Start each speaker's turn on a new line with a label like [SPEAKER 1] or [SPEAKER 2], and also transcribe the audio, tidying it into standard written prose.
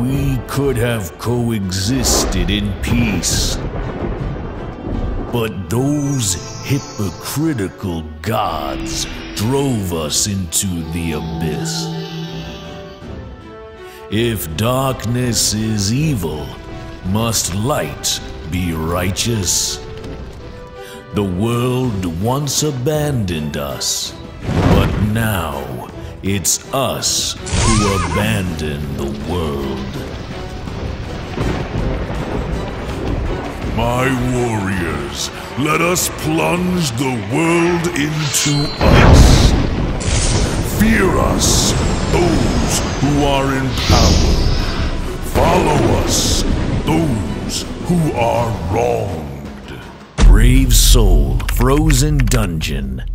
[SPEAKER 1] we could have coexisted in peace. But those hypocritical gods drove us into the abyss. If darkness is evil, must light be righteous? The world once abandoned us, but now it's us who abandon the world. My warriors, let us plunge the world into us. Fear us, those who are in power. Follow us, those who are wronged. Brave soul, frozen dungeon.